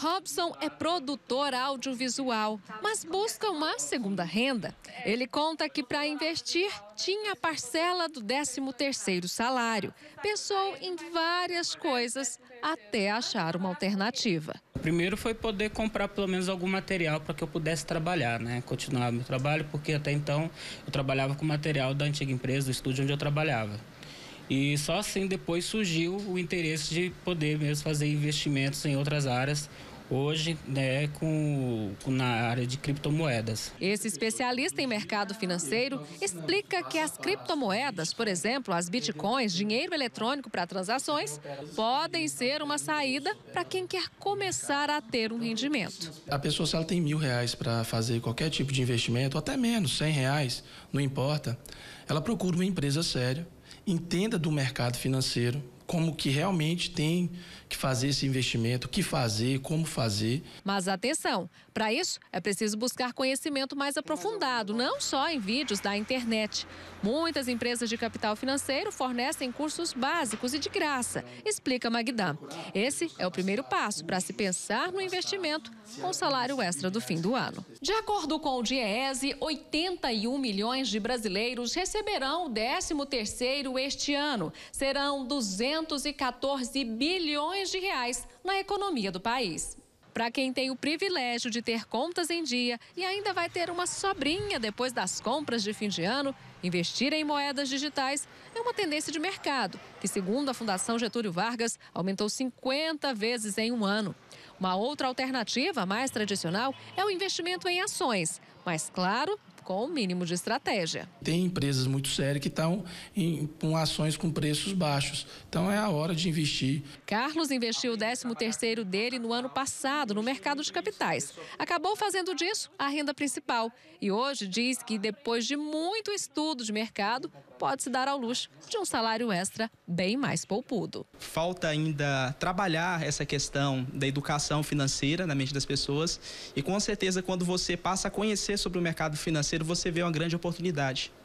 Robson é produtor audiovisual, mas busca uma segunda renda. Ele conta que para investir tinha a parcela do 13º salário. Pensou em várias coisas até achar uma alternativa. Primeiro foi poder comprar pelo menos algum material para que eu pudesse trabalhar, continuar meu trabalho, porque até então eu trabalhava com material da antiga empresa, do estúdio onde eu trabalhava. E só assim depois surgiu o interesse de poder mesmo fazer investimentos em outras áreas, hoje na área de criptomoedas. Esse especialista em mercado financeiro explica que as criptomoedas, por exemplo, as bitcoins, dinheiro eletrônico para transações, podem ser uma saída para quem quer começar a ter um rendimento. A pessoa, se ela tem R$1.000 para fazer qualquer tipo de investimento, ou até menos, R$100, não importa, ela procura uma empresa séria, entenda do mercado financeiro, como que realmente tem que fazer esse investimento, o que fazer, como fazer. Mas atenção, para isso é preciso buscar conhecimento mais aprofundado, não só em vídeos da internet. Muitas empresas de capital financeiro fornecem cursos básicos e de graça, explica Magdan. Esse é o primeiro passo para se pensar no investimento com o salário extra do fim do ano. De acordo com o DIEESE, 81 milhões de brasileiros receberão o 13º este ano. Serão 214 bilhões de reais na economia do país. Para quem tem o privilégio de ter contas em dia e ainda vai ter uma sobrinha depois das compras de fim de ano, investir em moedas digitais é uma tendência de mercado, que, segundo a Fundação Getúlio Vargas, aumentou 50 vezes em um ano. Uma outra alternativa mais tradicional é o investimento em ações, mas, claro, com o mínimo de estratégia. Tem empresas muito sérias que estão com ações com preços baixos, então é a hora de investir. Carlos investiu o 13º dele no ano passado no mercado de capitais. Acabou fazendo disso a renda principal e hoje diz que, depois de muito estudo de mercado, pode se dar ao luxo de um salário extra bem mais poupudo. Falta ainda trabalhar essa questão da educação financeira na mente das pessoas e, com certeza, quando você passa a conhecer sobre o mercado financeiro, você vê uma grande oportunidade.